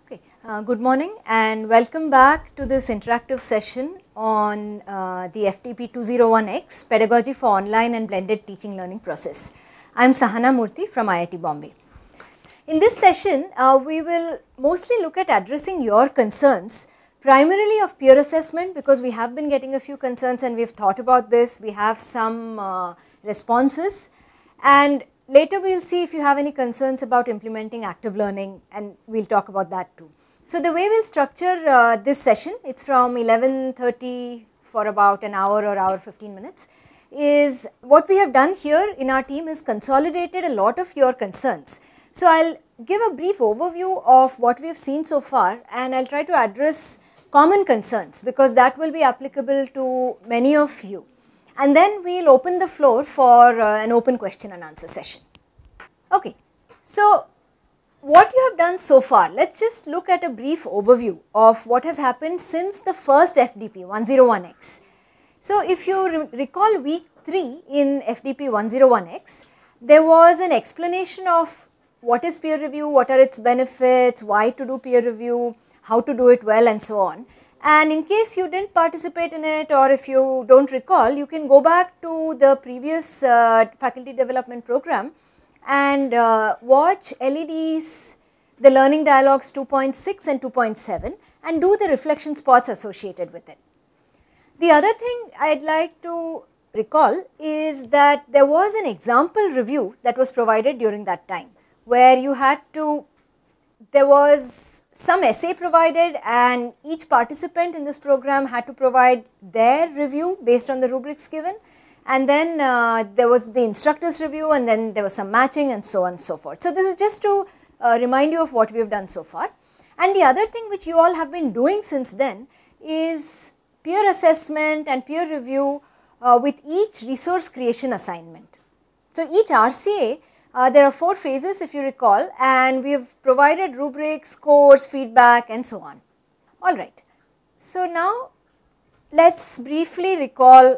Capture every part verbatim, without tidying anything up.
Okay, uh, good morning and welcome back to this interactive session on uh, the F T P two oh one X Pedagogy for Online and Blended Teaching Learning Process. I am Sahana Murthy from I I T Bombay. In this session, uh, we will mostly look at addressing your concerns, primarily of peer assessment, because we have been getting a few concerns and we have thought about this. We have some uh, responses, and later we will see if you have any concerns about implementing active learning, and we will talk about that too. So, the way we will structure uh, this session, it is from eleven thirty for about an hour or hour fifteen minutes, is what we have done here in our team is consolidated a lot of your concerns. So, I will give a brief overview of what we have seen so far, and I will try to address common concerns because that will be applicable to many of you. And then we will open the floor for uh, an open question and answer session. Okay. So, what you have done so far, let us just look at a brief overview of what has happened since the first F D P one oh one X. So, if you re recall week three in F D P one oh one X, there was an explanation of what is peer review, what are its benefits, why to do peer review, how to do it well, and so on. And in case you did not participate in it, or if you do not recall, you can go back to the previous uh, faculty development program and uh, watch L E Ds, the learning dialogues two point six and two point seven, and do the reflection spots associated with it. The other thing I would like to recall is that there was an example review that was provided during that time, where you had to, there was some essay provided and each participant in this program had to provide their review based on the rubrics given, and then uh, there was the instructor's review, and then there was some matching and so on and so forth. So, this is just to uh, remind you of what we have done so far. And the other thing which you all have been doing since then is peer assessment and peer review uh, with each resource creation assignment. So, each R C A, Uh, there are four phases if you recall, and we have provided rubrics, scores, feedback, and so on. Alright. So, now let us briefly recall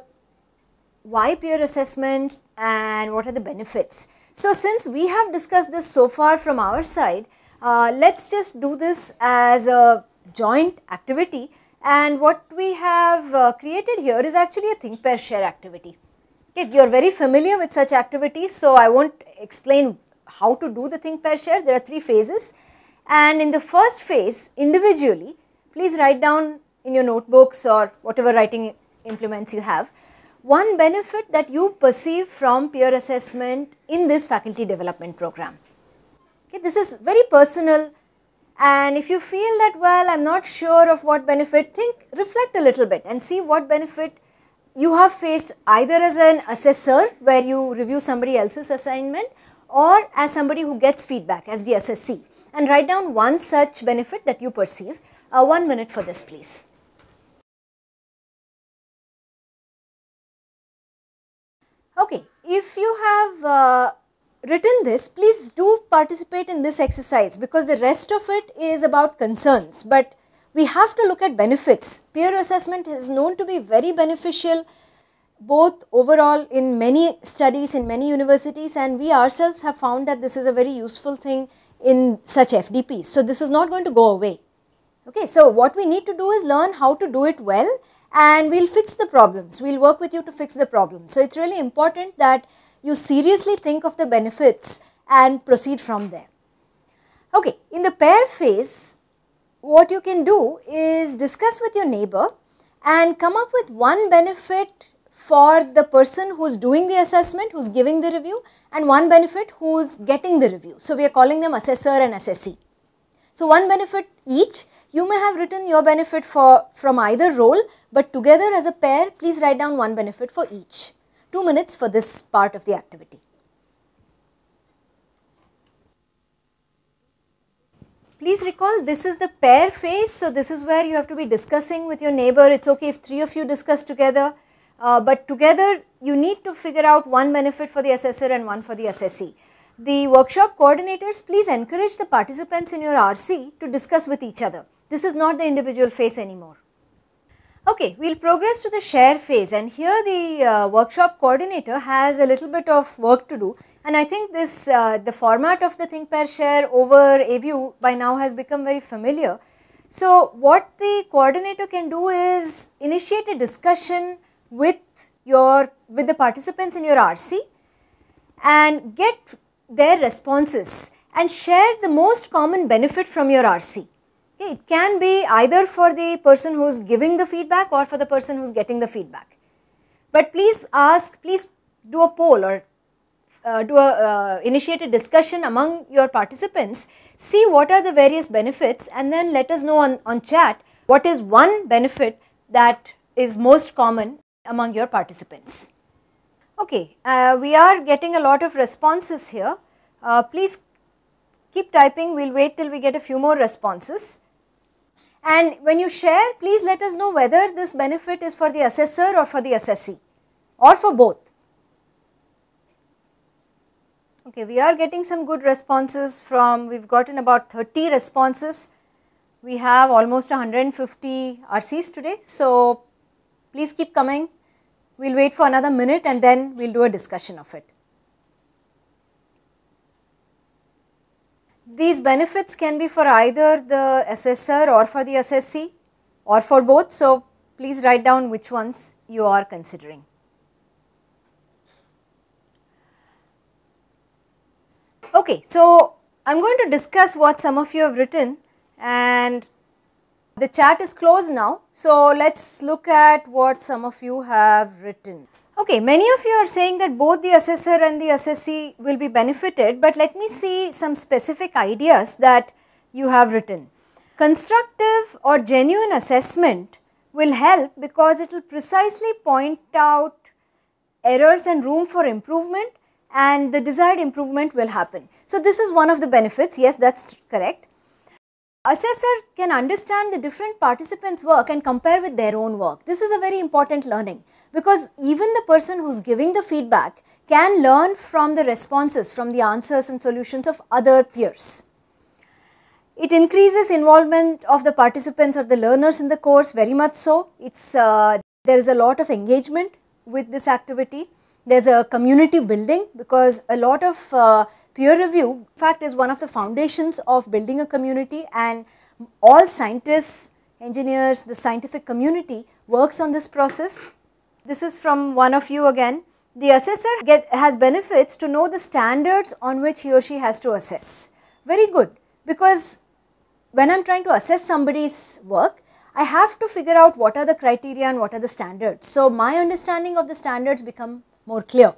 why peer assessments and what are the benefits. So, since we have discussed this so far from our side, uh, let us just do this as a joint activity, and what we have uh, created here is actually a think, pair, share activity. Okay, you are very familiar with such activities, so I will not explain how to do the think, pair, share. There are three phases, and in the first phase individually, please write down in your notebooks or whatever writing implements you have, one benefit that you perceive from peer assessment in this faculty development program. Okay, this is very personal, and if you feel that, well, I am not sure of what benefit, think, reflect a little bit and see what benefit you have faced either as an assessor where you review somebody else's assignment, or as somebody who gets feedback as the assessee, and write down one such benefit that you perceive. Uh, one minute for this, please. Okay, if you have uh, written this, please do participate in this exercise because the rest of it is about concerns, but we have to look at benefits. Peer assessment is known to be very beneficial both overall in many studies in many universities, and we ourselves have found that this is a very useful thing in such F D Ps. So, this is not going to go away. Okay, so, what we need to do is learn how to do it well, and we will fix the problems. We will work with you to fix the problems. So, it is really important that you seriously think of the benefits and proceed from there. Okay, in the pair phase, what you can do is discuss with your neighbor and come up with one benefit for the person who is doing the assessment, who is giving the review, and one benefit who is getting the review. So, we are calling them assessor and assessee. So, one benefit each. You may have written your benefit for from either role, but together as a pair, please write down one benefit for each. Two minutes for this part of the activity. Please recall, this is the pair phase, so this is where you have to be discussing with your neighbor. It is okay if three of you discuss together, uh, but together you need to figure out one benefit for the assessor and one for the assessee. The workshop coordinators, please encourage the participants in your R C to discuss with each other. This is not the individual phase anymore. Okay, we will progress to the share phase, and here the uh, workshop coordinator has a little bit of work to do, and I think this uh, the format of the think, pair, share over A VIEW by now has become very familiar. So, what the coordinator can do is initiate a discussion with your with the participants in your R C and get their responses and share the most common benefit from your R C. Okay, it can be either for the person who is giving the feedback or for the person who is getting the feedback. But please ask, please do a poll or uh, do a uh, initiate a discussion among your participants, see what are the various benefits, and then let us know on, on chat what is one benefit that is most common among your participants. Okay, uh, we are getting a lot of responses here. Uh, please keep typing, we will wait till we get a few more responses. And when you share, please let us know whether this benefit is for the assessor or for the assessee or for both. Okay, we are getting some good responses from, we have gotten about thirty responses. We have almost one hundred fifty R Cs today. So, please keep coming. We will wait for another minute and then we will do a discussion of it. These benefits can be for either the assessor or for the assessee or for both. So, please write down which ones you are considering. Okay, so I am going to discuss what some of you have written, and the chat is closed now. So, let us look at what some of you have written. Okay, many of you are saying that both the assessor and the assessee will be benefited, but let me see some specific ideas that you have written. Constructive or genuine assessment will help because it will precisely point out errors and room for improvement, and the desired improvement will happen. So, this is one of the benefits, yes, that is correct. Assessor can understand the different participants' work and compare with their own work. This is a very important learning, because even the person who is giving the feedback can learn from the responses, from the answers and solutions of other peers. It increases involvement of the participants or the learners in the course, very much so. It's, uh, there is a lot of engagement with this activity. There is a community building, because a lot of uh, peer review in fact is one of the foundations of building a community, and all scientists, engineers, the scientific community works on this process. This is from one of you again. The assessor get, has benefits to know the standards on which he or she has to assess. Very good, because when I am trying to assess somebody's work, I have to figure out what are the criteria and what are the standards. So, my understanding of the standards become more clear.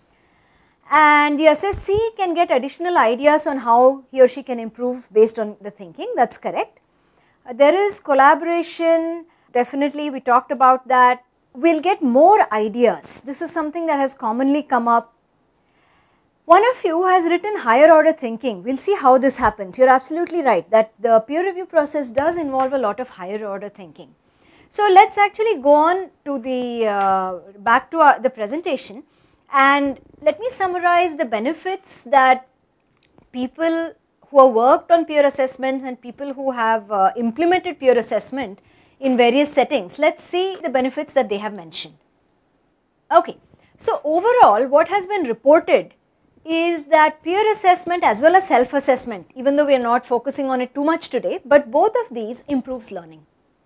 And the assessee can get additional ideas on how he or she can improve based on the thinking, that is correct. Uh, there is collaboration, definitely we talked about that. We will get more ideas. This is something that has commonly come up. One of you has written higher order thinking. We will see how this happens. You are absolutely right that the peer review process does involve a lot of higher order thinking. So, let us actually go on to the uh, back to our, the presentation, and let me summarize the benefits that people who have worked on peer assessments and people who have uh, implemented peer assessment in various settings. Let us see the benefits that they have mentioned. Okay. So, overall what has been reported is that peer assessment as well as self-assessment, even though we are not focusing on it too much today, but both of these improves learning.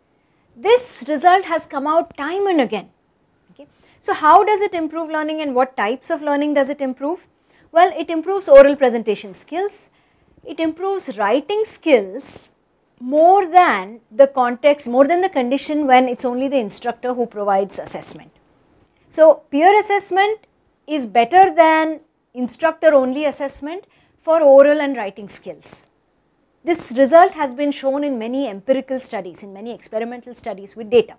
This result has come out time and again. Okay. So, how does it improve learning and what types of learning does it improve? Well, it improves oral presentation skills, it improves writing skills more than the context, more than the condition when it is only the instructor who provides assessment. So, peer assessment is better than instructor only assessment for oral and writing skills. This result has been shown in many empirical studies, in many experimental studies with data.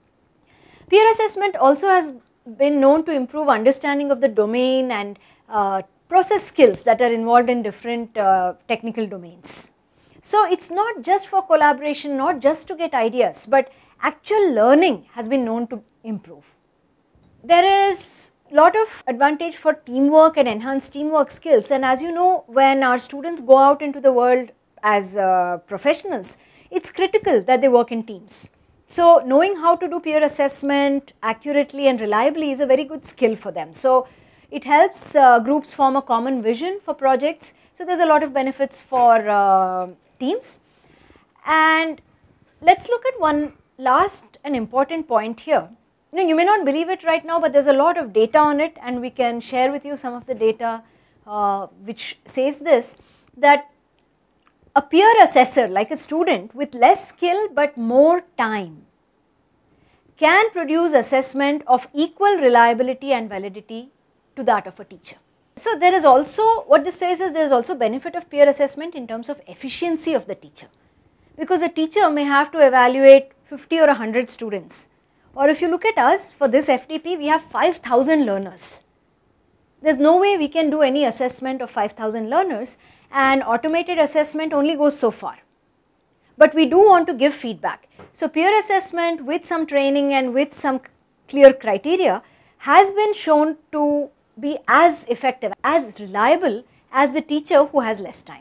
Peer assessment also has been known to improve understanding of the domain and uh, process skills that are involved in different uh, technical domains. So, it is not just for collaboration, not just to get ideas, but actual learning has been known to improve. There is lot of advantage for teamwork and enhanced teamwork skills, and as you know, when our students go out into the world as uh, professionals, it is critical that they work in teams. So knowing how to do peer assessment accurately and reliably is a very good skill for them. So it helps uh, groups form a common vision for projects. So there's a lot of benefits for uh, teams. And let's look at one last and important point here. You know, you may not believe it right now, but there's a lot of data on it, and we can share with you some of the data uh, which says this, that a peer assessor, like a student with less skill but more time, can produce assessment of equal reliability and validity to that of a teacher. So there is also, what this says is there is also benefit of peer assessment in terms of efficiency of the teacher, because a teacher may have to evaluate fifty or one hundred students, or if you look at us for this F T P, we have five thousand learners. There is no way we can do any assessment of five thousand learners, and automated assessment only goes so far. But we do want to give feedback. So peer assessment with some training and with some clear criteria has been shown to be as effective, as reliable as the teacher who has less time.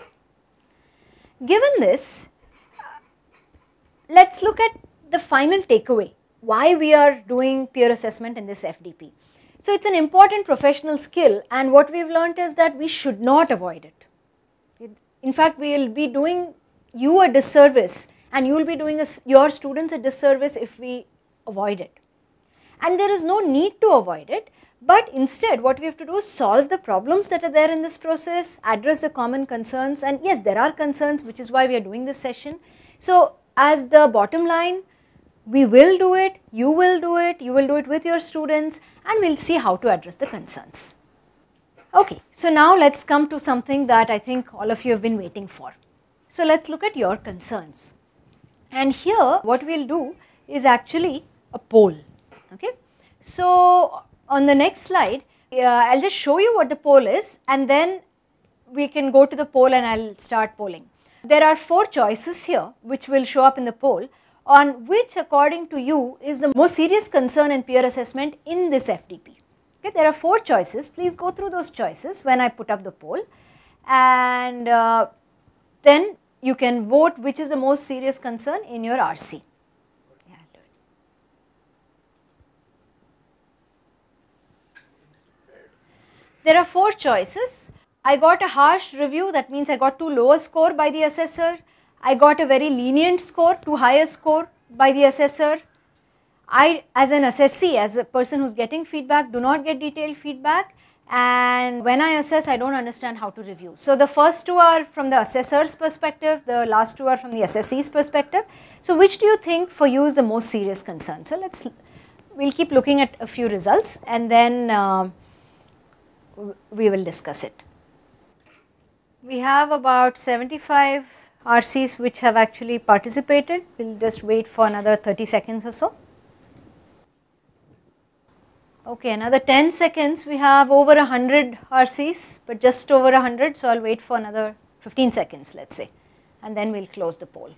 Given this, let's look at the final takeaway, why we are doing peer assessment in this F D P. So it's an important professional skill, and what we've learnt is that we should not avoid it. In fact, we will be doing you a disservice, and you will be doing a, your students a disservice if we avoid it. And there is no need to avoid it, but instead what we have to do is solve the problems that are there in this process, address the common concerns, and yes, there are concerns, which is why we are doing this session. So as the bottom line, we will do it, you will do it, you will do it with your students, and we will see how to address the concerns. Okay, so now let's come to something that I think all of you have been waiting for. So let's look at your concerns. And here what we will do is actually a poll. Okay, so on the next slide, uh, I will just show you what the poll is, and then we can go to the poll and I will start polling. There are four choices here which will show up in the poll, on which according to you is the most serious concern in peer assessment in this F D P. Okay, there are four choices. Please go through those choices when I put up the poll, and uh, then you can vote which is the most serious concern in your R C. Yeah, do it. There are four choices. I got a harsh review, that means I got too low a score by the assessor. I got a very lenient score, too high a score by the assessor. I, as an assessee, as a person who is getting feedback, do not get detailed feedback, and when I assess, I do not understand how to review. So the first two are from the assessor's perspective, the last two are from the assessee's perspective. So which do you think for you is the most serious concern? So let's, we will keep looking at a few results, and then uh, we will discuss it. We have about seventy-five R Cs which have actually participated. We will just wait for another thirty seconds or so. Okay, another ten seconds, we have over one hundred R Cs, but just over one hundred, so I will wait for another fifteen seconds, let us say, and then we will close the poll.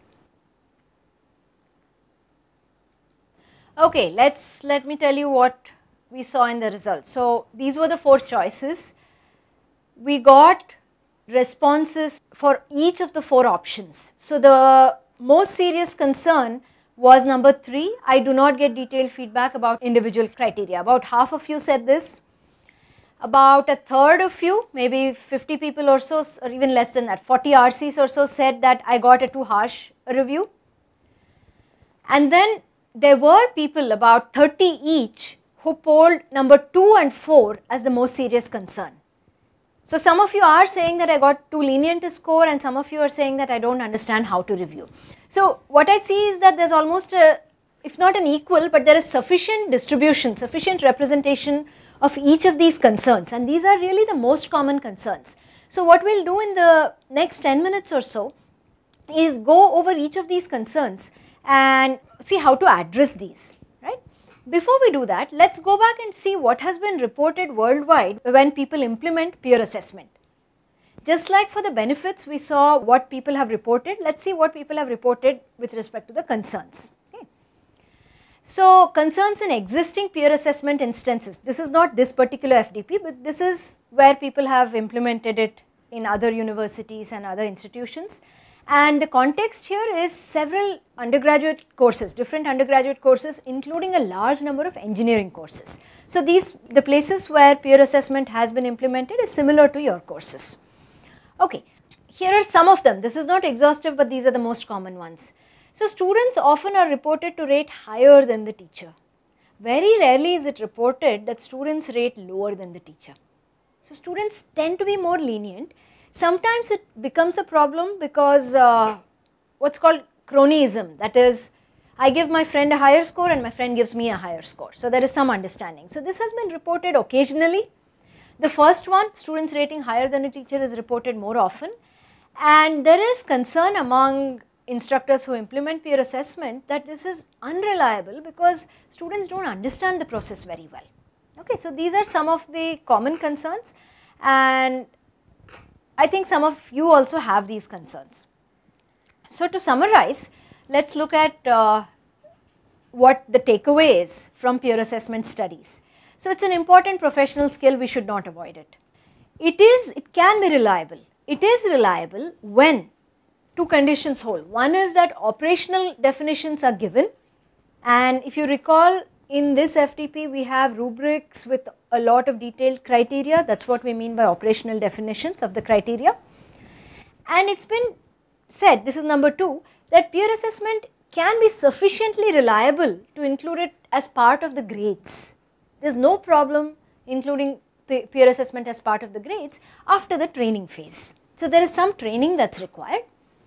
Okay, let's, let me tell you what we saw in the results. So these were the four choices. We got responses for each of the four options. So the most serious concern was number three, I do not get detailed feedback about individual criteria. About half of you said this. About a third of you, maybe fifty people or so, or even less than that, forty R Cs or so said that I got a too harsh review. And then there were people, about thirty each, who polled number two and four as the most serious concern. So some of you are saying that I got too lenient a score, and some of you are saying that I do not understand how to review. So what I see is that there is almost a, if not an equal, but there is sufficient distribution, sufficient representation of each of these concerns, and these are really the most common concerns. So what we will do in the next ten minutes or so is go over each of these concerns and see how to address these, right. Before we do that, let us go back and see what has been reported worldwide when people implement peer assessment. Just like for the benefits, we saw what people have reported. Let us see what people have reported with respect to the concerns. Okay. So concerns in existing peer assessment instances, this is not this particular F D P, but this is where people have implemented it in other universities and other institutions. And the context here is several undergraduate courses, different undergraduate courses, including a large number of engineering courses. So these, the places where peer assessment has been implemented is similar to your courses. Okay, here are some of them. This is not exhaustive, but these are the most common ones. So students often are reported to rate higher than the teacher. Very rarely is it reported that students rate lower than the teacher. So students tend to be more lenient. Sometimes it becomes a problem because uh, what's called cronyism, that is, I give my friend a higher score and my friend gives me a higher score. So there is some understanding. So this has been reported occasionally. The first one, students rating higher than a teacher, is reported more often, and there is concern among instructors who implement peer assessment that this is unreliable because students don't understand the process very well. Okay, so these are some of the common concerns, and I think some of you also have these concerns. So to summarize, let us look at uh, what the takeaway is from peer assessment studies. So it is an important professional skill, we should not avoid it. It is, it can be reliable. It is reliable when two conditions hold. One is that operational definitions are given, and if you recall, in this F T P we have rubrics with a lot of detailed criteria. That is what we mean by operational definitions of the criteria. And it has been said, this is number two, that peer assessment can be sufficiently reliable to include it as part of the grades. There is no problem including peer assessment as part of the grades after the training phase. So there is some training that is required.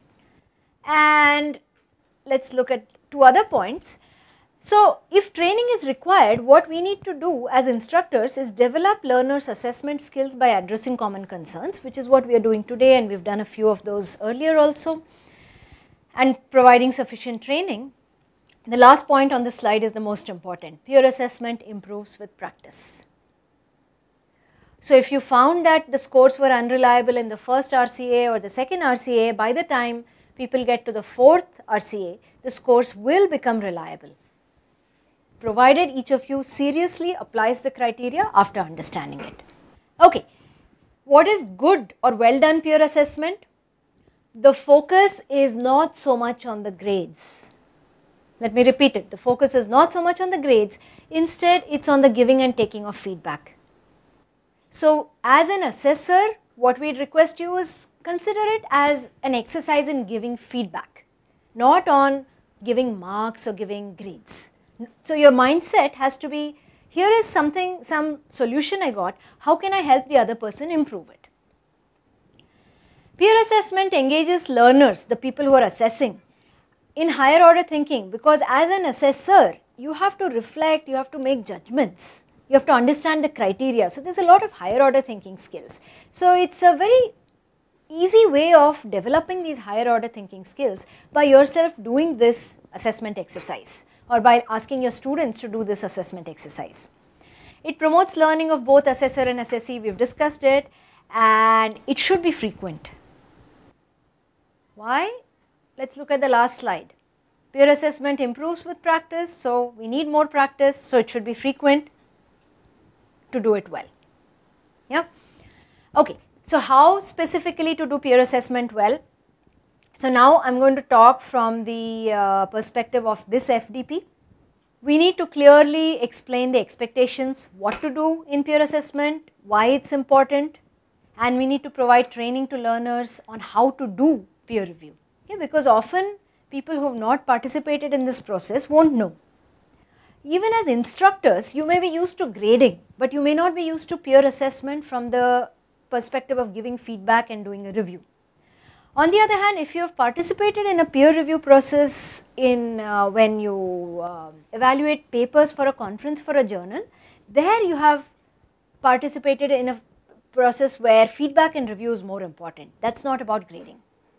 And let us look at two other points. So if training is required, what we need to do as instructors is develop learners' assessment skills by addressing common concerns, which is what we are doing today, and we have done a few of those earlier also, and providing sufficient training. The last point on this slide is the most important. Peer assessment improves with practice. So if you found that the scores were unreliable in the first R C A or the second R C A, by the time people get to the fourth R C A, the scores will become reliable, provided each of you seriously applies the criteria after understanding it. Okay, what is good or well done peer assessment? The focus is not so much on the grades. Let me repeat it, the focus is not so much on the grades, instead it is on the giving and taking of feedback. So as an assessor, what we request you is consider it as an exercise in giving feedback, not on giving marks or giving grades. So your mindset has to be, here is something, some solution I got, how can I help the other person improve it? Peer assessment engages learners, the people who are assessing, in higher order thinking, because as an assessor, you have to reflect, you have to make judgments, you have to understand the criteria. So there is a lot of higher order thinking skills. So it is a very easy way of developing these higher order thinking skills by yourself doing this assessment exercise, or by asking your students to do this assessment exercise. It promotes learning of both assessor and assessee, we have discussed it, and it should be frequent. Why? Let us look at the last slide. Peer assessment improves with practice, so we need more practice, so it should be frequent to do it well. Yeah. Okay, so how specifically to do peer assessment well? So now I am going to talk from the uh, perspective of this F D P. We need to clearly explain the expectations, what to do in peer assessment, why it is important, and we need to provide training to learners on how to do peer review. Okay, because often people who have not participated in this process won't know. Even as instructors, you may be used to grading, but you may not be used to peer assessment from the perspective of giving feedback and doing a review. On the other hand, if you have participated in a peer review process in uh, when you uh, evaluate papers for a conference for a journal, there you have participated in a process where feedback and review is more important. That is not about grading.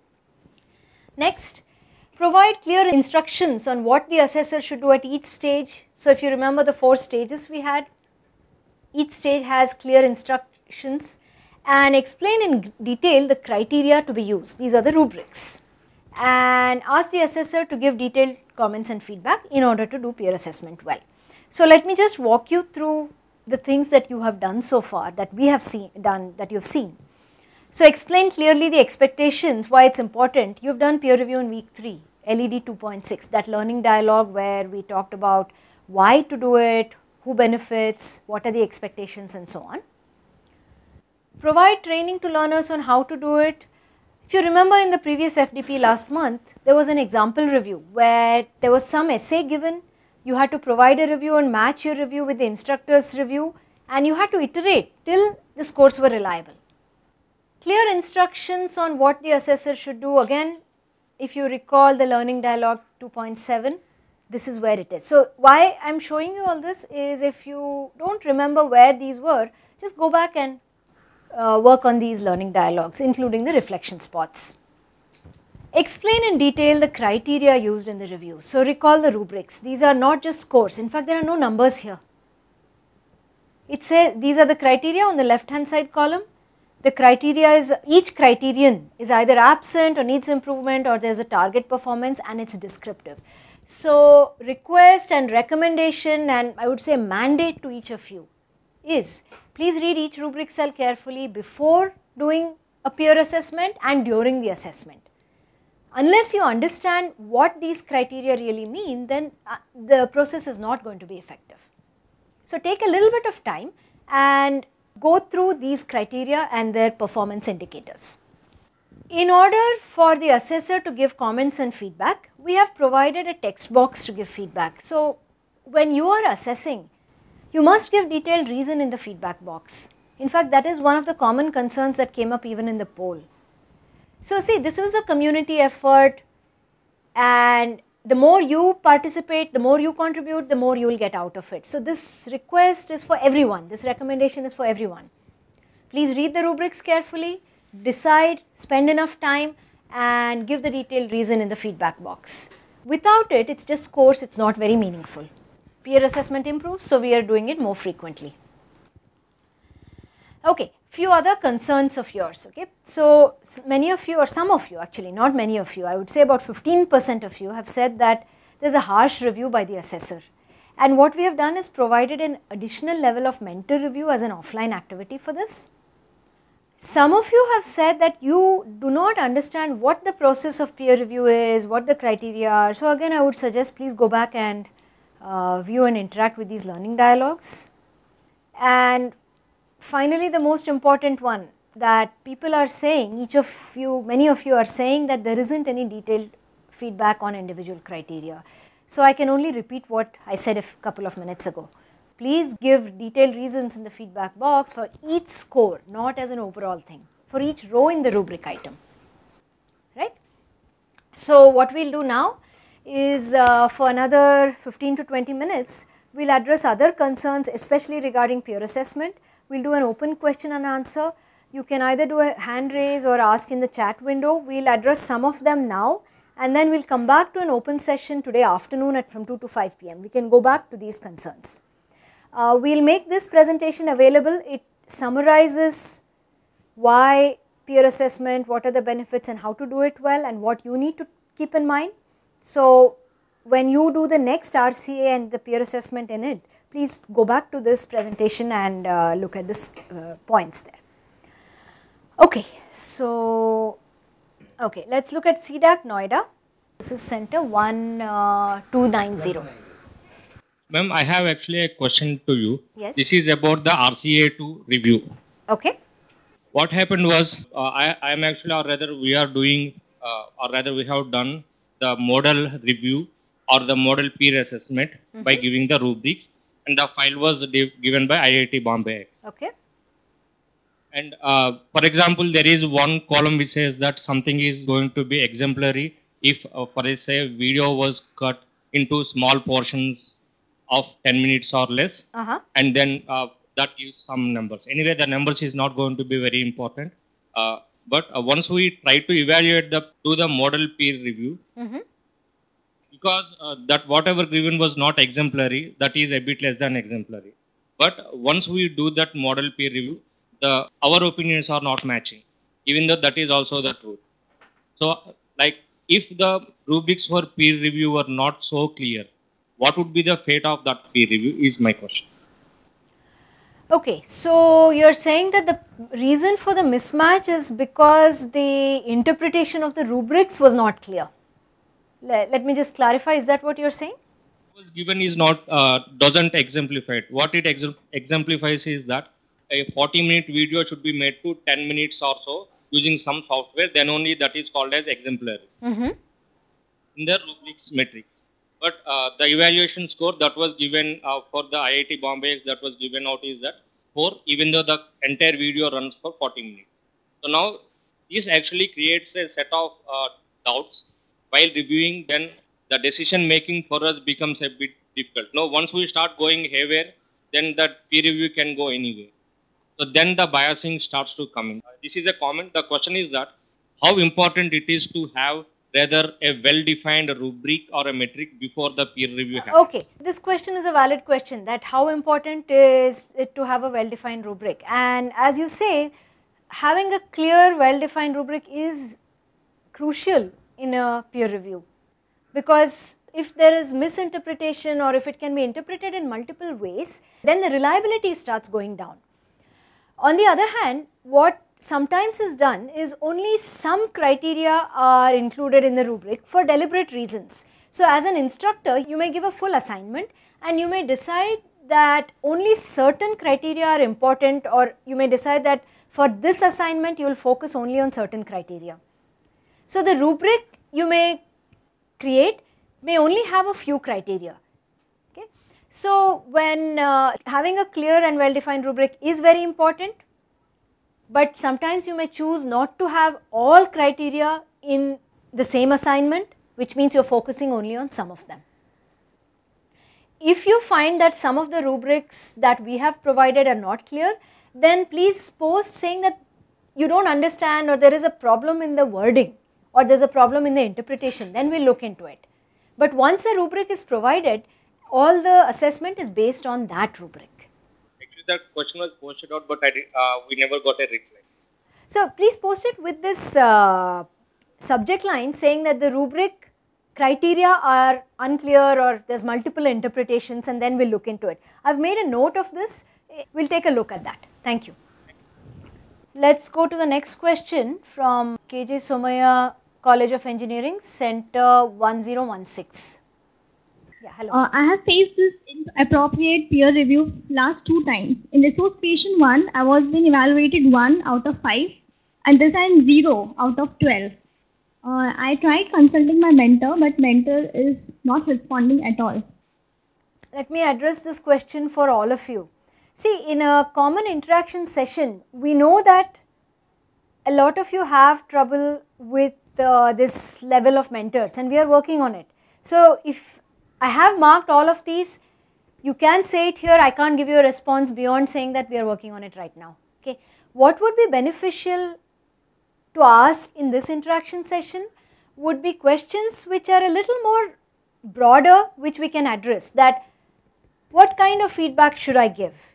Next, provide clear instructions on what the assessor should do at each stage. So if you remember the four stages we had, each stage has clear instructions, and explain in detail the criteria to be used. These are the rubrics, and ask the assessor to give detailed comments and feedback in order to do peer assessment well. So let me just walk you through the things that you have done so far, that we have seen done, that you have seen. So explain clearly the expectations, why it's important. You've done peer review in week three, L E D two point six, that learning dialogue where we talked about why to do it, who benefits, what are the expectations and so on. Provide training to learners on how to do it. If you remember in the previous F D P last month, there was an example review where there was some essay given, you had to provide a review and match your review with the instructor's review, and you had to iterate till the scores were reliable. Clear instructions on what the assessor should do. Again, if you recall the learning dialogue two point seven, this is where it is. So why I am showing you all this is, if you do not remember where these were, just go back and uh, work on these learning dialogues, including the reflection spots. Explain in detail the criteria used in the review. So recall the rubrics. These are not just scores. In fact, there are no numbers here. It says these are the criteria on the left hand side column. The criteria is, each criterion is either absent or needs improvement, or there is a target performance, and it is descriptive. So request and recommendation, and I would say mandate to each of you is, please read each rubric cell carefully before doing a peer assessment and during the assessment. Unless you understand what these criteria really mean, then uh, the process is not going to be effective. So take a little bit of time and go through these criteria and their performance indicators. In order for the assessor to give comments and feedback, we have provided a text box to give feedback. So when you are assessing, you must give detailed reason in the feedback box. In fact, that is one of the common concerns that came up even in the poll. So see, this is a community effort, and the more you participate, the more you contribute, the more you will get out of it. So this request is for everyone, this recommendation is for everyone. Please read the rubrics carefully, decide, spend enough time, and give the detailed reason in the feedback box. Without it, it's just scores, it's not very meaningful. Peer assessment improves, so we are doing it more frequently. Okay, few other concerns of yours, okay. So many of you, or some of you actually, not many of you, I would say about fifteen percent of you have said that there is a harsh review by the assessor. And what we have done is provided an additional level of mentor review as an offline activity for this. Some of you have said that you do not understand what the process of peer review is, what the criteria are. So again, I would suggest please go back and uh, view and interact with these learning dialogues. And finally, the most important one that people are saying, each of you, many of you are saying that there isn't any detailed feedback on individual criteria. So I can only repeat what I said a couple of minutes ago. Please give detailed reasons in the feedback box for each score, not as an overall thing, for each row in the rubric item, right. So what we will do now is uh, for another fifteen to twenty minutes, we will address other concerns, especially regarding peer assessment. We will do an open question and answer. You can either do a hand raise or ask in the chat window. We will address some of them now, and then we will come back to an open session today afternoon at from two to five p m We can go back to these concerns. Uh, we will make this presentation available. It summarizes why peer assessment, what are the benefits and how to do it well, and what you need to keep in mind. So when you do the next R C A and the peer assessment in it, please go back to this presentation and uh, look at this uh, points there. Okay, so okay, let us look at C DAC Noida. This is center one two nine zero. Ma'am, I have actually a question to you. Yes. This is about the R C A two review. Okay. What happened was, uh, I, I am actually, or rather we are doing, uh, or rather we have done the model review or the model peer assessment mm-hmm. by giving the rubrics, and the file was given by I I T Bombay. Okay. And uh, for example, there is one column which says that something is going to be exemplary if, uh, for say, video was cut into small portions of ten minutes or less, uh-huh. and then uh, that gives some numbers. Anyway, the numbers is not going to be very important. Uh, but uh, once we try to evaluate the do the model peer review, mm-hmm. because uh, that whatever given was not exemplary, that is a bit less than exemplary. But once we do that model peer review, the our opinions are not matching, even though that is also the truth. So, like if the rubrics for peer review were not so clear, what would be the fate of that peer review is my question. Okay, so you're saying that the reason for the mismatch is because the interpretation of the rubrics was not clear. Let, let me just clarify, is that what you're saying? What was given is not, uh, doesn't exemplify it. What it ex exemplifies is that a forty minute video should be made to ten minutes or so using some software, then only that is called as exemplary Mm-hmm. in the rubrics metrics. But uh, the evaluation score that was given uh, for the I I T Bombay that was given out is that four, even though the entire video runs for forty minutes. So now this actually creates a set of uh, doubts while reviewing. Then the decision making for us becomes a bit difficult. Now once we start going haywire, then that peer review can go anywhere. So then the biasing starts to come in. This is a comment. The question is that how important it is to have rather a well-defined rubric or a metric before the peer review happens. Okay, this question is a valid question, that how important is it to have a well-defined rubric, and as you say, having a clear well-defined rubric is crucial in a peer review, because if there is misinterpretation or if it can be interpreted in multiple ways, then the reliability starts going down. On the other hand, what sometimes is done is only some criteria are included in the rubric for deliberate reasons. So as an instructor, you may give a full assignment and you may decide that only certain criteria are important, or you may decide that for this assignment you will focus only on certain criteria. So the rubric you may create may only have a few criteria. Okay. So when uh, having a clear and well defined rubric is very important, but sometimes you may choose not to have all criteria in the same assignment, which means you are focusing only on some of them. If you find that some of the rubrics that we have provided are not clear, then please post saying that you don't understand, or there is a problem in the wording, or there is a problem in the interpretation, then we will look into it. But once a rubric is provided, all the assessment is based on that rubric. That question was posted out, but I did, uh, we never got a reply. So please post it with this uh, subject line saying that the rubric criteria are unclear or there's multiple interpretations, and then we'll look into it. I've made a note of this. We'll take a look at that. Thank you. Let's go to the next question from K J Somaya College of Engineering, Center one zero one six. Yeah, hello. Uh, I have faced this inappropriate peer review last two times. In resource patient one, I was being evaluated one out of five, and this time zero out of twelve. Uh, I tried consulting my mentor, but mentor is not responding at all. Let me address this question for all of you. See, in a common interaction session, we know that a lot of you have trouble with uh, this level of mentors, and we are working on it. So if I have marked all of these, you can say it here. I can't give you a response beyond saying that we are working on it right now. Okay. What would be beneficial to ask in this interaction session would be questions which are a little more broader, which we can address, that what kind of feedback should I give,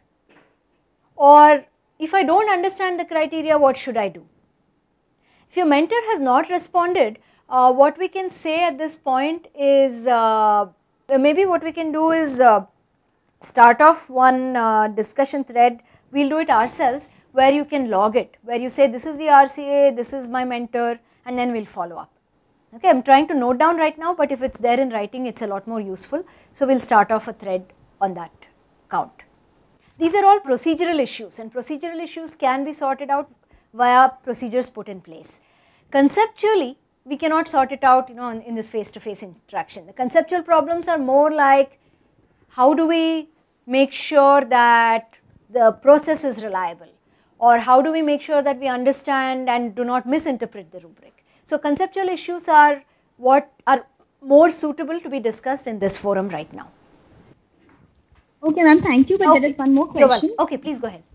or if I don't understand the criteria, what should I do? If your mentor has not responded, uh, what we can say at this point is uh, maybe what we can do is uh, start off one uh, discussion thread. We'll do it ourselves, where you can log it, where you say this is the R C A, this is my mentor, and then we'll follow up. Okay, I'm trying to note down right now, but if it's there in writing, it's a lot more useful. So we'll start off a thread on that count. These are all procedural issues, and procedural issues can be sorted out via procedures put in place. Conceptually, we cannot sort it out, you know, in, in this face-to-face interaction. The conceptual problems are more like, how do we make sure that the process is reliable, or how do we make sure that we understand and do not misinterpret the rubric. So conceptual issues are what are more suitable to be discussed in this forum right now. Okay, ma'am, thank you, but okay. there is one more You're question. welcome. Okay, please go ahead.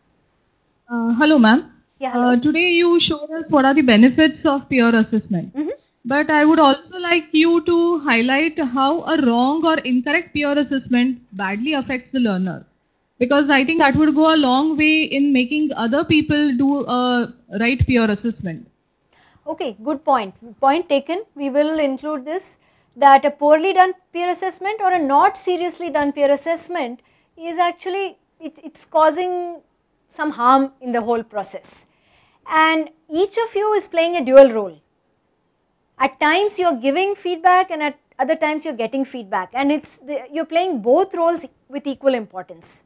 Uh, hello, ma'am. Yeah, hello. Uh, today you showed us what are the benefits of peer assessment. Mm-hmm. But I would also like you to highlight how a wrong or incorrect peer assessment badly affects the learner. Because I think that would go a long way in making other people do a right peer assessment. Okay, good point. Point taken. We will include this, that a poorly done peer assessment or a not seriously done peer assessment is actually it, it's causing some harm in the whole process. And each of you is playing a dual role. At times you are giving feedback and at other times you are getting feedback, and it's the, you are playing both roles with equal importance.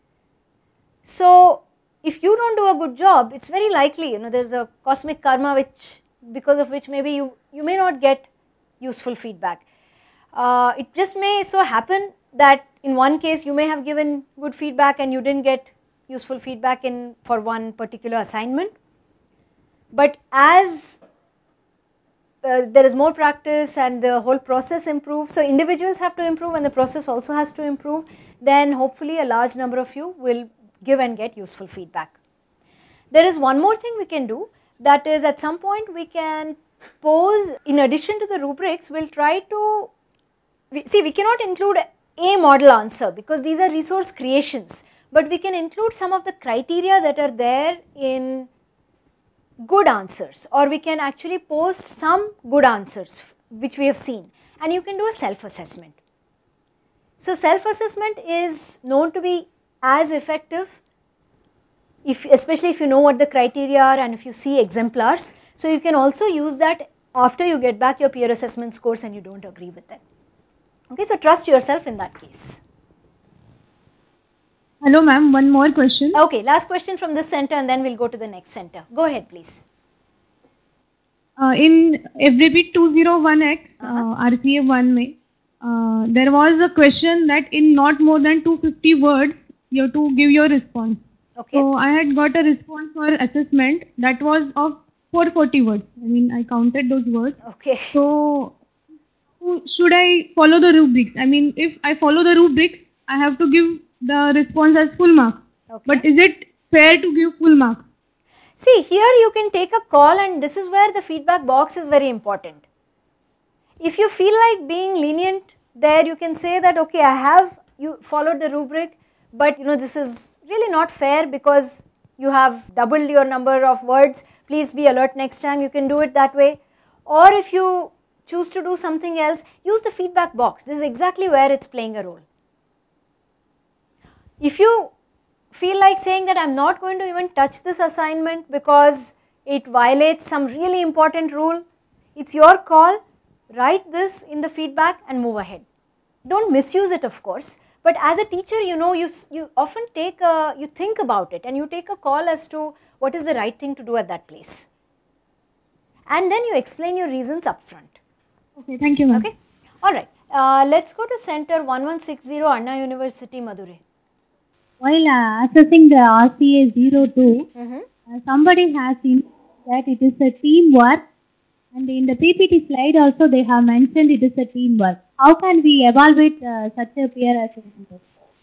So if you don't do a good job, it's very likely, you know, there is a cosmic karma which, because of which maybe you, you may not get useful feedback. Uh, it just may so happen that in one case you may have given good feedback and you didn't get useful feedback in for one particular assignment. But as uh, there is more practice and the whole process improves, so individuals have to improve and the process also has to improve, then hopefully a large number of you will give and get useful feedback. There is one more thing we can do, that is at some point we can pose, in addition to the rubrics, we will try to, we, see we cannot include a model answer because these are resource creations, but we can include some of the criteria that are there in good answers, or we can actually post some good answers which we have seen, and you can do a self-assessment. So self-assessment is known to be as effective, if, especially if you know what the criteria are and if you see exemplars. So you can also use that after you get back your peer assessment scores and you don't agree with them. Okay, so trust yourself in that case. Hello ma'am, one more question. Okay, last question from this center and then we will go to the next center. Go ahead please. Uh, in F D P two oh one X, uh, R C A one में, uh, there was a question that in not more than two hundred fifty words, you have to give your response. Okay. So I had got a response for assessment that was of four hundred forty words. I mean, I counted those words. Okay. So should I follow the rubrics? I mean, if I follow the rubrics, I have to give the response as full marks. Okay. But is it fair to give full marks? See, here you can take a call, and this is where the feedback box is very important. If you feel like being lenient there, you can say that okay, I have you followed the rubric, but you know this is really not fair because you have doubled your number of words. Please be alert next time. You can do it that way. Or if you choose to do something else, use the feedback box. This is exactly where it's playing a role. If you feel like saying that I am not going to even touch this assignment because it violates some really important rule, it's your call. Write this in the feedback and move ahead. Don't misuse it, of course, but as a teacher, you know, you, you often take a, you think about it and you take a call as to what is the right thing to do at that place. And then you explain your reasons up front. Okay, thank you ma'am. Okay, alright. Uh, let's go to center one one six zero, Anna University, Madurai. While uh, assessing the R C A zero two, Mm-hmm. uh, somebody has seen that it is a teamwork, and in the P P T slide also they have mentioned it is a teamwork. How can we evaluate uh, such a peer assessment?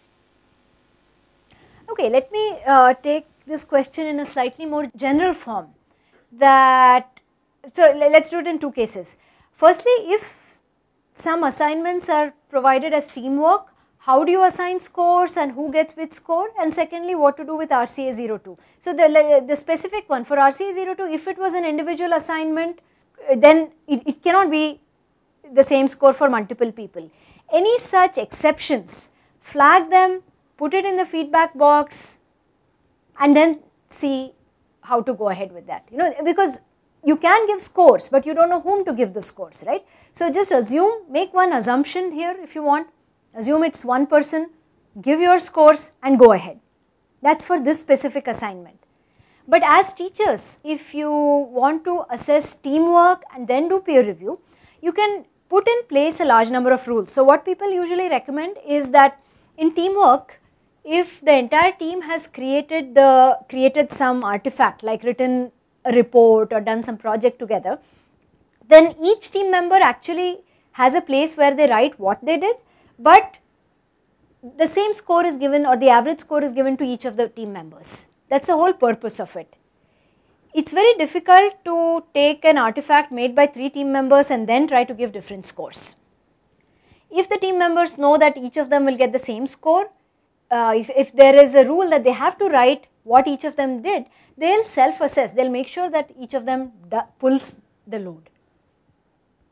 Okay, let me uh, take this question in a slightly more general form. That, so let's do it in two cases. Firstly, if some assignments are provided as teamwork, how do you assign scores and who gets which score? And secondly, what to do with R C A zero two. So the, the specific one for R C A zero two, if it was an individual assignment, then it, it cannot be the same score for multiple people. Any such exceptions, flag them, put it in the feedback box, and then see how to go ahead with that. You know, because you can give scores, but you don't know whom to give the scores, right? So just assume, make one assumption here if you want. Assume it's one person, give your scores and go ahead. That's for this specific assignment. But as teachers, if you want to assess teamwork and then do peer review, you can put in place a large number of rules. So what people usually recommend is that in teamwork, if the entire team has created the created some artifact, like written a report or done some project together, then each team member actually has a place where they write what they did, but the same score is given, or the average score is given to each of the team members. That's the whole purpose of it. It's very difficult to take an artifact made by three team members and then try to give different scores. If the team members know that each of them will get the same score, uh, if, if there is a rule that they have to write what each of them did, they'll self-assess, they'll make sure that each of them pulls the load.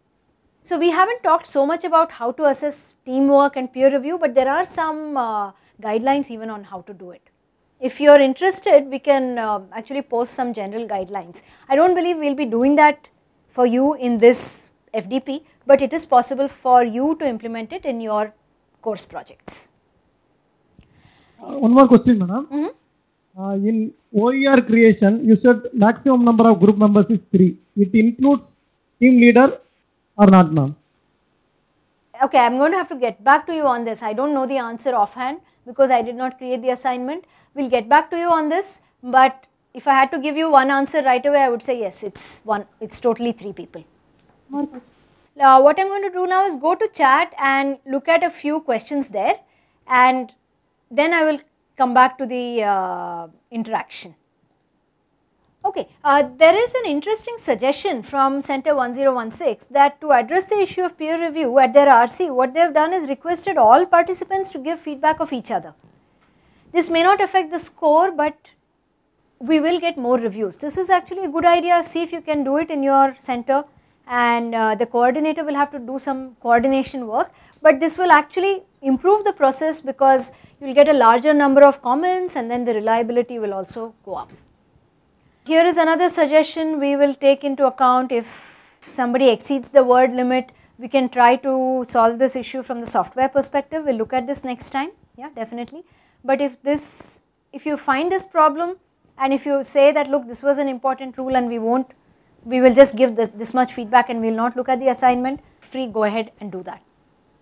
So we haven't talked so much about how to assess teamwork and peer review, but there are some uh, guidelines even on how to do it. If you are interested, we can uh, actually post some general guidelines. I do not believe we will be doing that for you in this F D P, but it is possible for you to implement it in your course projects. Uh, one more question, madam. Mm-hmm. uh, in O E R creation, you said maximum number of group members is three. It includes team leader or not, ma'am? Okay, I am going to have to get back to you on this. I do not know the answer offhand because I did not create the assignment. We will get back to you on this, but if I had to give you one answer right away, I would say yes, it is one, it is totally three people. More questions. Uh, what I am going to do now is go to chat and look at a few questions there, and then I will come back to the uh, interaction. Okay, uh, there is an interesting suggestion from Center one zero one six that to address the issue of peer review at their R C, what they have done is requested all participants to give feedback of each other. This may not affect the score, but we will get more reviews. This is actually a good idea. See if you can do it in your center, and uh, the coordinator will have to do some coordination work, but this will actually improve the process because you will get a larger number of comments and then the reliability will also go up. Here is another suggestion we will take into account. If somebody exceeds the word limit, we can try to solve this issue from the software perspective. We will look at this next time, yeah, definitely. But if this, if you find this problem and if you say that look, this was an important rule and we won't, we will just give this, this much feedback and we will not look at the assignment, free, go ahead and do that.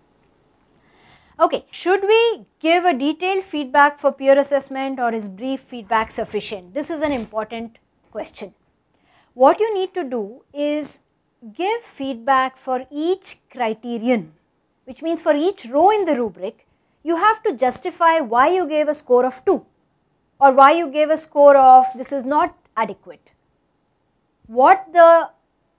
Okay, should we give a detailed feedback for peer assessment or is brief feedback sufficient? This is an important question. What you need to do is give feedback for each criterion, which means for each row in the rubric, you have to justify why you gave a score of two or why you gave a score of this is not adequate. What the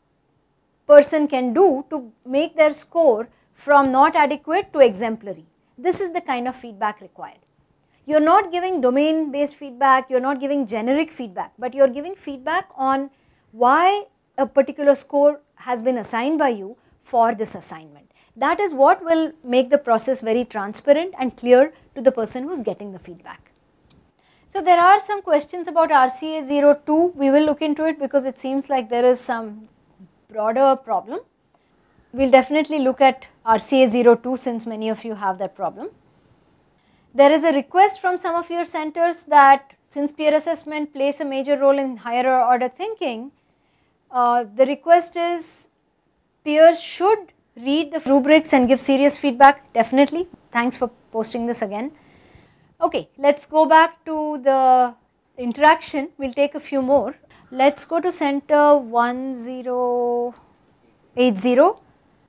person can do to make their score from not adequate to exemplary. This is the kind of feedback required. You are not giving domain based feedback, you are not giving generic feedback, but you are giving feedback on why a particular score has been assigned by you for this assignment. That is what will make the process very transparent and clear to the person who is getting the feedback. So there are some questions about R C A zero two, we will look into it because it seems like there is some broader problem. We will definitely look at R C A zero two since many of you have that problem. There is a request from some of your centers that since peer assessment plays a major role in higher order thinking, uh, the request is peers should read the rubrics and give serious feedback. Definitely, thanks for posting this again. Okay, let us go back to the interaction, we will take a few more. Let us go to center one zero eight zero,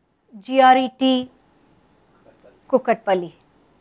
G R E T Kukatpalli.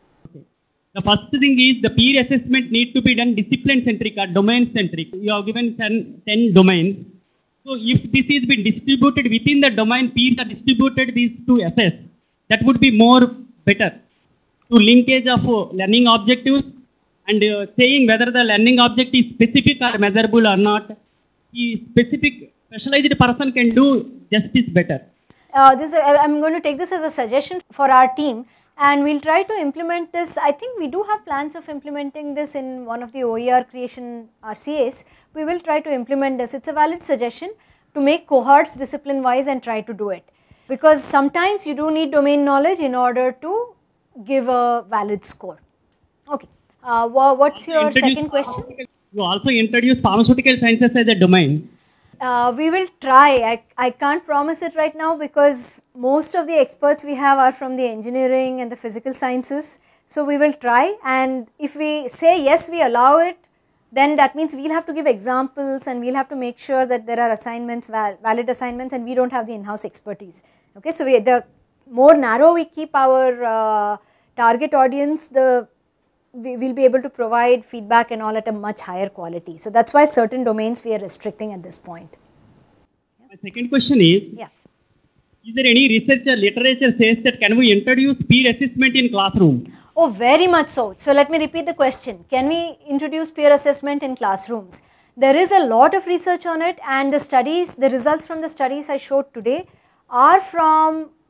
The first thing is the peer assessment need to be done discipline centric or domain centric. You have given ten, ten domains. So if this is been distributed within the domain, peers are distributed these to assess. That would be more better. To linkage of uh, learning objectives and uh, saying whether the learning object is specific or measurable or not. The specific specialized person can do justice better. Uh, this I am going to take this as a suggestion for our team. And we will try to implement this. I think we do have plans of implementing this in one of the O E R creation R C As. We will try to implement this. It is a valid suggestion to make cohorts discipline wise and try to do it. Because sometimes you do need domain knowledge in order to give a valid score. Okay. Uh, what is your second question? You also introduce pharmaceutical sciences as a domain. Uh, we will try. I, I can't promise it right now because most of the experts we have are from the engineering and the physical sciences. So we will try, and if we say yes, we allow it, then that means we will have to give examples and we will have to make sure that there are assignments, val valid assignments, and we do not have the in-house expertise. Okay, so we, the more narrow we keep our uh, target audience, the we will be able to provide feedback and all at a much higher quality. So that is why certain domains we are restricting at this point. Yeah. My second question is, yeah. Is there any research or literature says that can we introduce peer assessment in classroom? Oh, very much so. So let me repeat the question. Can we introduce peer assessment in classrooms? There is a lot of research on it, and the studies, the results from the studies I showed today are from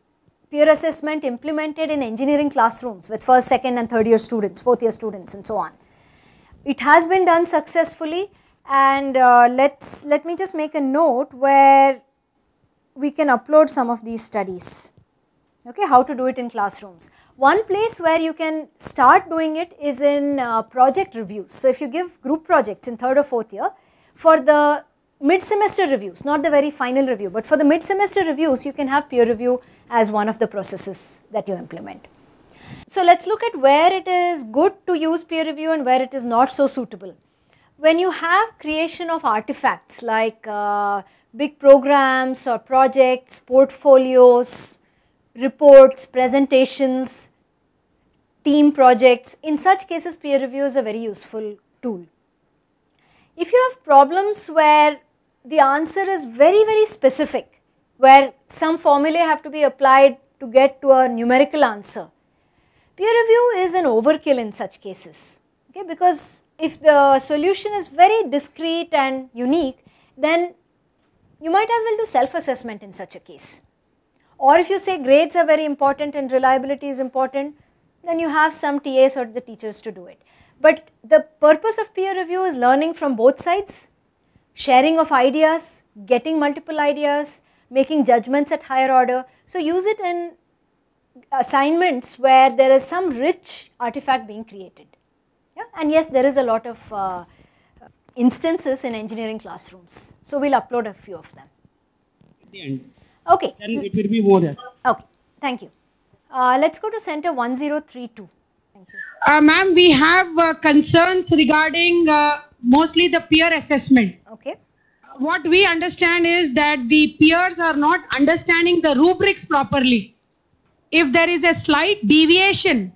peer assessment implemented in engineering classrooms with first, second and third year students, fourth year students and so on. It has been done successfully, and uh, let's, let me just make a note where we can upload some of these studies, okay, how to do it in classrooms. One place where you can start doing it is in uh, project reviews. So, if you give group projects in third or fourth year, for the mid-semester reviews, not the very final review, but for the mid-semester reviews, you can have peer review as one of the processes that you implement. So, let us look at where it is good to use peer review and where it is not so suitable. When you have creation of artifacts like uh, big programs or projects, portfolios, reports, presentations, team projects, in such cases peer review is a very useful tool. If you have problems where the answer is very very specific, where some formulae have to be applied to get to a numerical answer, peer review is an overkill in such cases, okay, because if the solution is very discrete and unique, then you might as well do self-assessment in such a case. Or if you say grades are very important and reliability is important, then you have some T As or the teachers to do it. But the purpose of peer review is learning from both sides, sharing of ideas, getting multiple ideas, making judgments at higher order. So, use it in assignments where there is some rich artifact being created. Yeah? And yes, there is a lot of uh, instances in engineering classrooms. So, we will upload a few of them. At the end. Okay. Then it will be more. Okay, thank you. Uh, let us go to center one zero three two. Thank you. Uh, Ma'am, we have uh, concerns regarding uh, mostly the peer assessment. Okay. What we understand is that the peers are not understanding the rubrics properly. If there is a slight deviation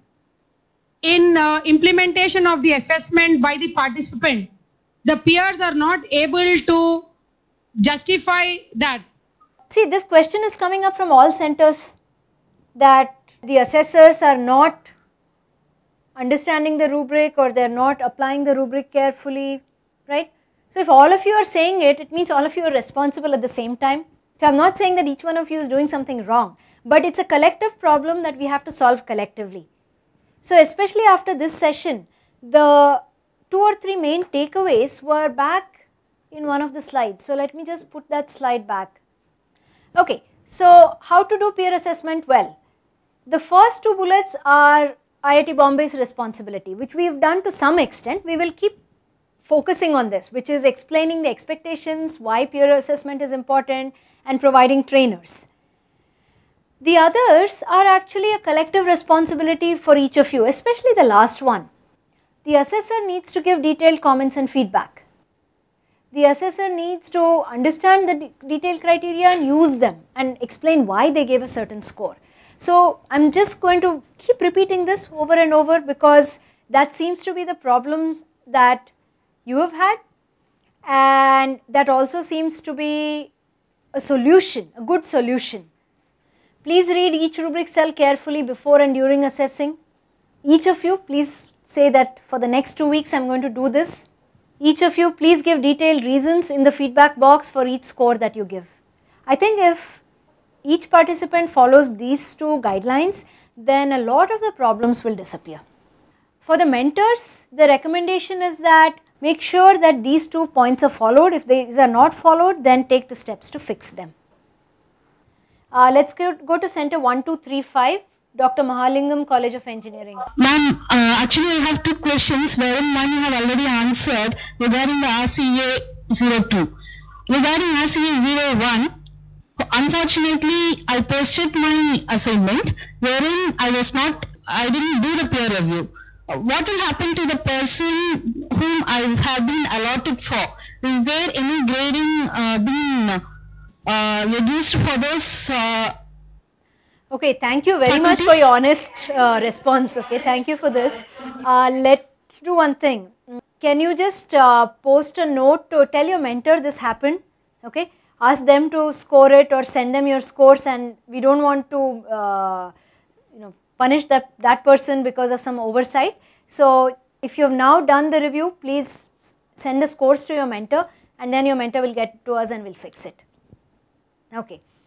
in uh, implementation of the assessment by the participant, the peers are not able to justify that. See, this question is coming up from all centers, that the assessors are not understanding the rubric or they are not applying the rubric carefully, right. So, if all of you are saying it, it means all of you are responsible at the same time. So, I am not saying that each one of you is doing something wrong, but it is a collective problem that we have to solve collectively. So, especially after this session, the two or three main takeaways were back in one of the slides. So, let me just put that slide back. Okay, so how to do peer assessment well? The first two bullets are I I T Bombay's responsibility, which we have done to some extent. We will keep focusing on this, which is explaining the expectations, why peer assessment is important and providing trainers. The others are actually a collective responsibility for each of you, especially the last one. The assessor needs to give detailed comments and feedback. The assessor needs to understand the de detailed criteria and use them and explain why they gave a certain score. So, I am just going to keep repeating this over and over because that seems to be the problems that you have had, and that also seems to be a solution, a good solution. Please read each rubric cell carefully before and during assessing. Each of you, please say that for the next two weeks I am going to do this. Each of you, please give detailed reasons in the feedback box for each score that you give. I think if each participant follows these two guidelines, then a lot of the problems will disappear. For the mentors, the recommendation is that make sure that these two points are followed. If these are not followed, then take the steps to fix them. Uh, let us go, go to center one two three five, Doctor Mahalingam, College of Engineering. Ma'am, uh, actually I have two questions, wherein one you have already answered regarding the R C A zero two. Regarding R C A zero one, unfortunately I posted my assignment wherein I was not, I didn't do the peer review. What will happen to the person whom I have been allotted for? Is there any grading uh, being uh, reduced for those? Uh, okay, thank you very much for your honest uh, response. Okay, thank you for this. Uh, let's do one thing. Can you just uh, post a note to tell your mentor this happened? Okay, ask them to score it or send them your scores, and we don't want to uh, you know punish that, that person because of some oversight. So, if you have now done the review, please send the scores to your mentor, and then your mentor will get to us and we will fix it. Okay.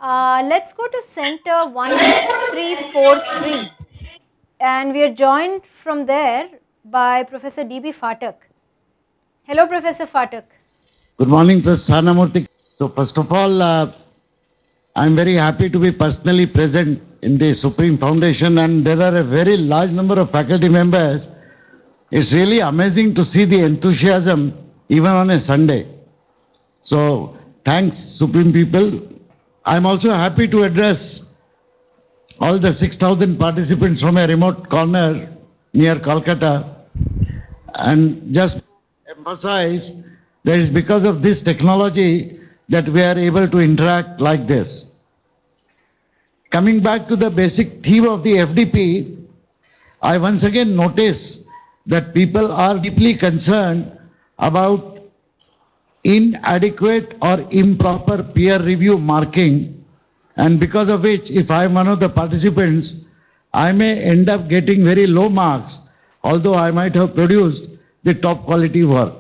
Uh, let's go to center one three four three, and we are joined from there by Professor D B Phatak. Hello, Professor Phatak. Good morning, Professor Sahana Murthy. So first of all, uh, I am very happy to be personally present in the Supreme Foundation, and there are a very large number of faculty members. It's really amazing to see the enthusiasm even on a Sunday. So thanks, Supreme people. I'm also happy to address all the six thousand participants from a remote corner near Kolkata and just emphasize that it's because of this technology that we are able to interact like this. Coming back to the basic theme of the F D P, I once again notice that people are deeply concerned about inadequate or improper peer review marking, and because of which, if I am one of the participants, I may end up getting very low marks, although I might have produced the top quality work.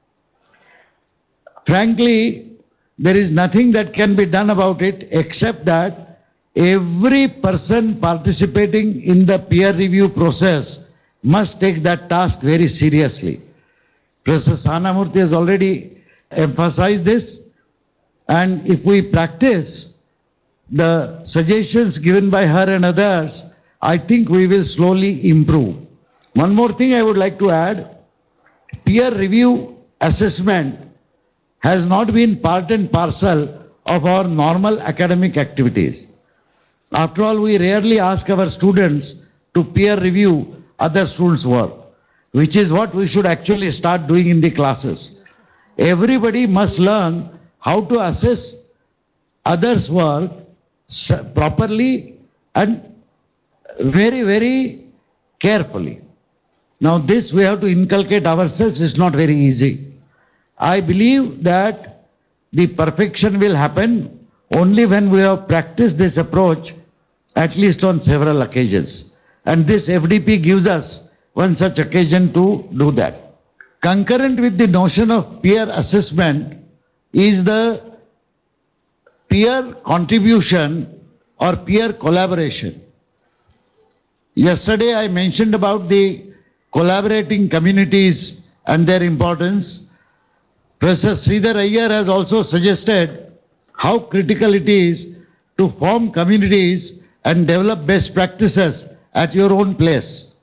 Frankly, there is nothing that can be done about it except that every person participating in the peer review process must take that task very seriously. Professor Sahana Murthy has already emphasized this, and if we practice the suggestions given by her and others, I think we will slowly improve. One more thing I would like to add, peer review assessment has not been part and parcel of our normal academic activities. After all, we rarely ask our students to peer review other students' work, which is what we should actually start doing in the classes. Everybody must learn how to assess others' work properly and very, very carefully. Now this we have to inculcate ourselves. It's not very easy. I believe that the perfection will happen only when we have practiced this approach at least on several occasions. And this F D P gives us one such occasion to do that. Concurrent with the notion of peer assessment is the peer contribution or peer collaboration. Yesterday I mentioned about the collaborating communities and their importance. Professor Sridhar Iyer has also suggested how critical it is to form communities and develop best practices at your own place.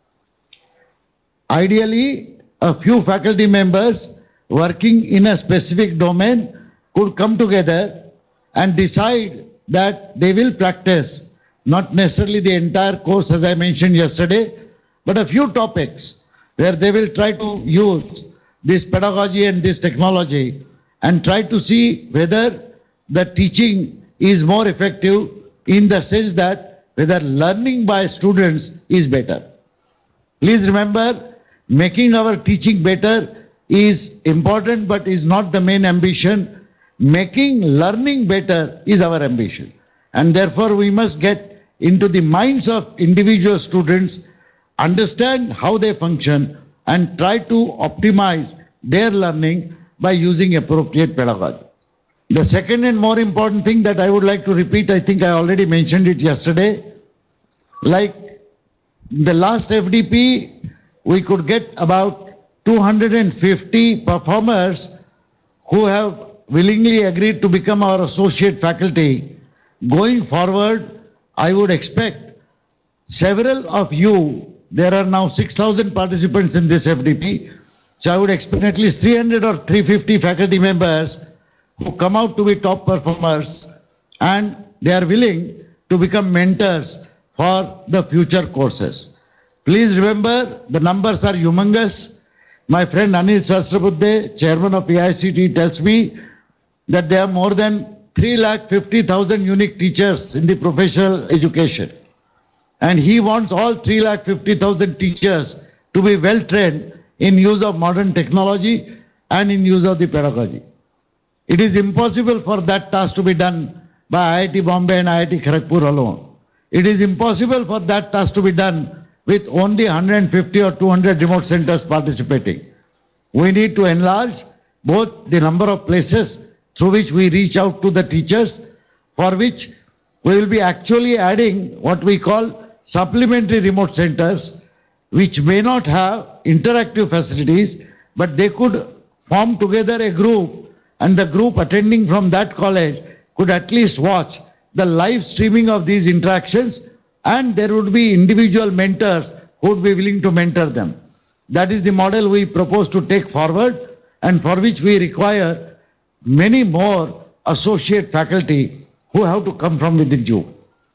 Ideally, a few faculty members working in a specific domain could come together and decide that they will practice, not necessarily the entire course as I mentioned yesterday, but a few topics where they will try to use this pedagogy and this technology and try to see whether the teaching is more effective in the sense that whether learning by students is better. Please remember, making our teaching better is important but is not the main ambition. Making learning better is our ambition. And therefore we must get into the minds of individual students, understand how they function and try to optimize their learning by using appropriate pedagogy. The second and more important thing that I would like to repeat, I think I already mentioned it yesterday, like the last F D P, we could get about two hundred fifty performers who have willingly agreed to become our associate faculty. Going forward, I would expect several of you, there are now six thousand participants in this F D P, so I would expect at least three hundred or three hundred fifty faculty members who come out to be top performers and they are willing to become mentors for the future courses. Please remember, the numbers are humongous. My friend Anil Sahasrabuddhe, chairman of A I C T, tells me that there are more than three lakh fifty thousand unique teachers in the professional education. And he wants all three lakh fifty thousand teachers to be well trained in use of modern technology and in use of the pedagogy. It is impossible for that task to be done by I I T Bombay and I I T Kharagpur alone. It is impossible for that task to be done with only one hundred fifty or two hundred remote centers participating. We need to enlarge both the number of places through which we reach out to the teachers for which we will be actually adding what we call supplementary remote centers, which may not have interactive facilities, but they could form together a group, and the group attending from that college could at least watch the live streaming of these interactions, and there would be individual mentors who would be willing to mentor them. That is the model we propose to take forward, and for which we require many more associate faculty who have to come from within J U.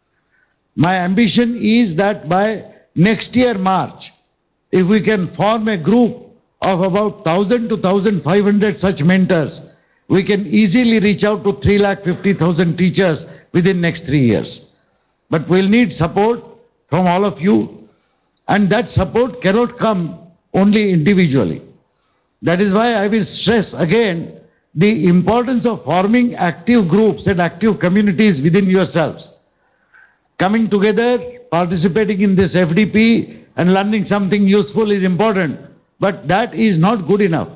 My ambition is that by next year March, if we can form a group of about one thousand to one thousand five hundred such mentors, we can easily reach out to three lakh fifty thousand teachers within next three years. But we'll need support from all of you, and that support cannot come only individually. That is why I will stress again the importance of forming active groups and active communities within yourselves. Coming together, participating in this F D P and learning something useful is important, but that is not good enough.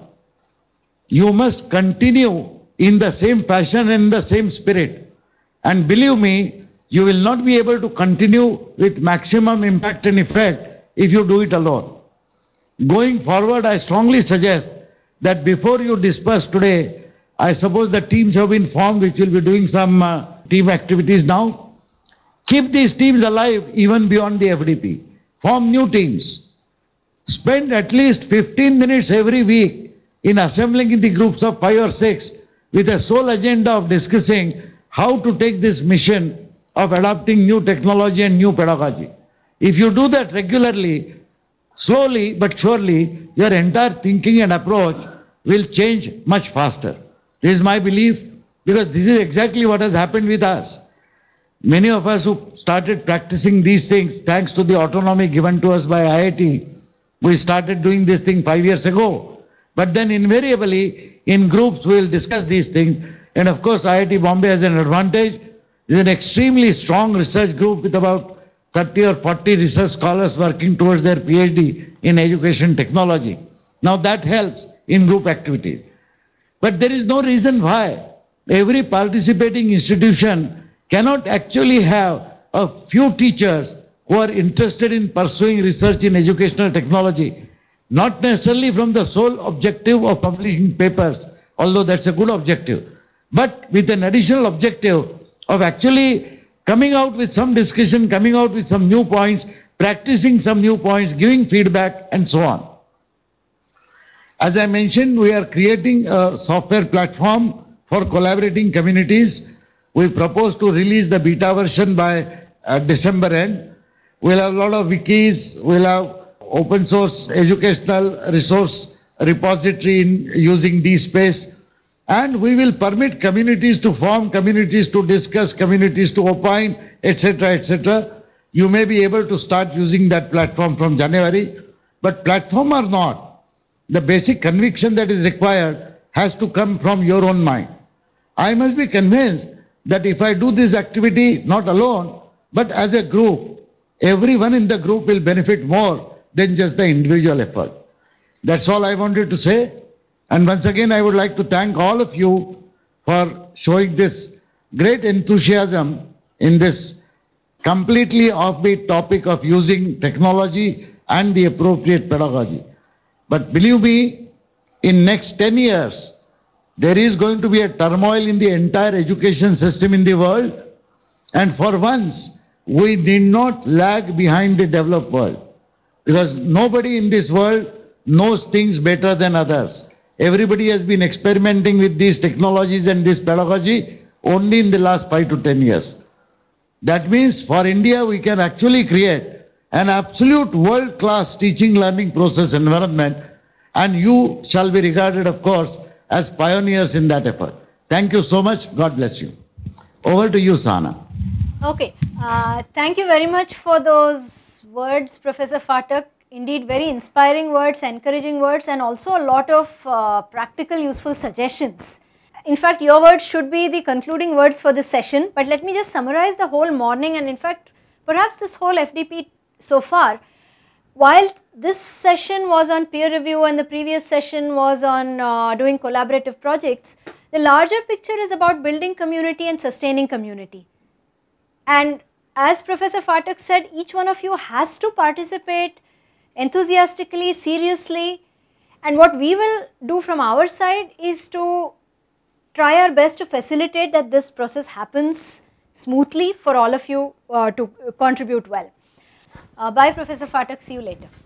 You must continue in the same fashion and in the same spirit. And believe me, you will not be able to continue with maximum impact and effect if you do it alone. Going forward, I strongly suggest that before you disperse today, I suppose the teams have been formed which will be doing some uh, team activities now. Keep these teams alive even beyond the F D P. Form new teams. Spend at least fifteen minutes every week in assembling in the groups of five or six with a sole agenda of discussing how to take this mission of adopting new technology and new pedagogy. If you do that regularly, slowly but surely, your entire thinking and approach will change much faster. This is my belief, because this is exactly what has happened with us. Many of us who started practicing these things, thanks to the autonomy given to us by I I T, we started doing this thing five years ago. But then invariably, in groups, we will discuss these things. And of course, I I T Bombay has an advantage. It is an extremely strong research group with about thirty or forty research scholars working towards their PhD in education technology. Now that helps in group activity. But there is no reason why every participating institution cannot actually have a few teachers who are interested in pursuing research in educational technology, not necessarily from the sole objective of publishing papers, although that's a good objective, but with an additional objective of actually coming out with some discussion, coming out with some new points, practicing some new points, giving feedback, and so on. As I mentioned, we are creating a software platform for collaborating communities. We propose to release the beta version by uh, December end. We'll have a lot of wikis, we'll have open source educational resource repository in using DSpace, and we will permit communities to form, communities to discuss, communities to opine, et cetera, et cetera. You may be able to start using that platform from January, but platform or not, the basic conviction that is required has to come from your own mind. I must be convinced that if I do this activity not alone, but as a group, everyone in the group will benefit more than just the individual effort. That's all I wanted to say. And once again, I would like to thank all of you for showing this great enthusiasm in this completely offbeat topic of using technology and the appropriate pedagogy. But believe me, in next ten years, there is going to be a turmoil in the entire education system in the world, and for once, we need not lag behind the developed world, because nobody in this world knows things better than others. Everybody has been experimenting with these technologies and this pedagogy only in the last five to ten years. That means for India, we can actually create an absolute world-class teaching learning process environment, and you shall be regarded, of course, as pioneers in that effort. Thank you so much. God bless you. Over to you, Sana. Okay. Uh, thank you very much for those words, Professor Phatak. Indeed, very inspiring words, encouraging words, and also a lot of uh, practical, useful suggestions. In fact, your words should be the concluding words for this session, but let me just summarize the whole morning and in fact, perhaps this whole F D P so far. While this session was on peer review and the previous session was on uh, doing collaborative projects, The larger picture is about building community and sustaining community. And as Professor Phatak said, each one of you has to participate enthusiastically, seriously, and what we will do from our side is to try our best to facilitate that this process happens smoothly for all of you uh, to contribute well. Uh, bye Professor Phatak, see you later.